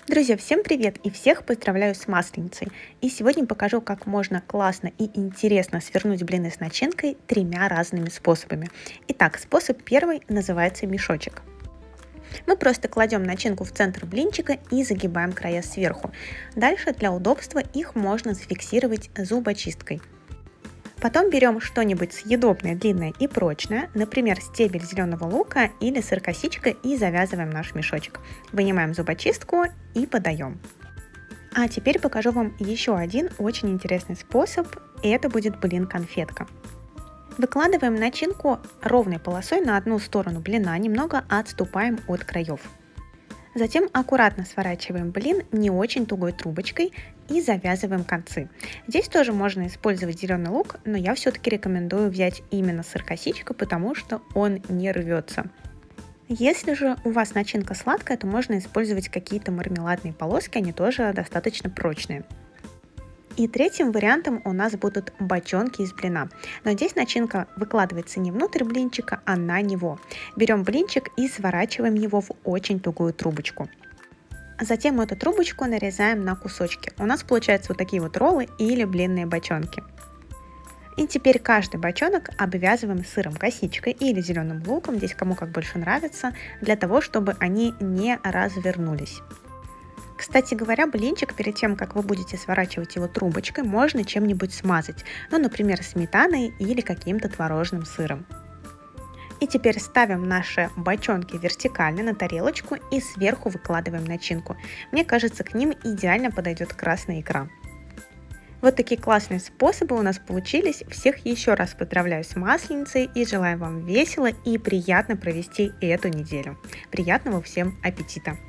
Друзья, всем привет и всех поздравляю с Масленицей. И сегодня покажу, как можно классно и интересно свернуть блины с начинкой тремя разными способами. Итак, способ первый называется мешочек. Мы просто кладем начинку в центр блинчика и загибаем края сверху. Дальше для удобства их можно зафиксировать зубочисткой. Потом берем что-нибудь съедобное, длинное и прочное, например, стебель зеленого лука или сыр-косичка, и завязываем наш мешочек. Вынимаем зубочистку и подаем. А теперь покажу вам еще один очень интересный способ, и это будет блин-конфетка. Выкладываем начинку ровной полосой на одну сторону блина, немного отступаем от краев. Затем аккуратно сворачиваем блин не очень тугой трубочкой и завязываем концы. Здесь тоже можно использовать зеленый лук, но я все-таки рекомендую взять именно сыр-косичка, потому что он не рвется. Если же у вас начинка сладкая, то можно использовать какие-то мармеладные полоски, они тоже достаточно прочные. И третьим вариантом у нас будут бочонки из блина. Но здесь начинка выкладывается не внутрь блинчика, а на него. Берем блинчик и сворачиваем его в очень тугую трубочку. Затем эту трубочку нарезаем на кусочки. У нас получаются вот такие вот роллы или блинные бочонки. И теперь каждый бочонок обвязываем сыром-косичкой или зеленым луком, здесь кому как больше нравится, для того, чтобы они не развернулись. Кстати говоря, блинчик перед тем, как вы будете сворачивать его трубочкой, можно чем-нибудь смазать, ну, например, сметаной или каким-то творожным сыром. И теперь ставим наши бочонки вертикально на тарелочку и сверху выкладываем начинку. Мне кажется, к ним идеально подойдет красная икра. Вот такие классные способы у нас получились. Всех еще раз поздравляю с Масленицей и желаю вам весело и приятно провести эту неделю. Приятного всем аппетита!